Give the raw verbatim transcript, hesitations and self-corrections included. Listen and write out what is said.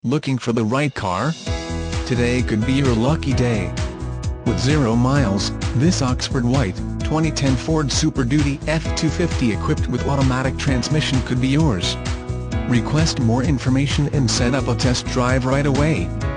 Looking for the right car? Today could be your lucky day. With zero miles, this Oxford White, twenty ten Ford Super Duty F two fifty equipped with automatic transmission could be yours. Request more information and set up a test drive right away.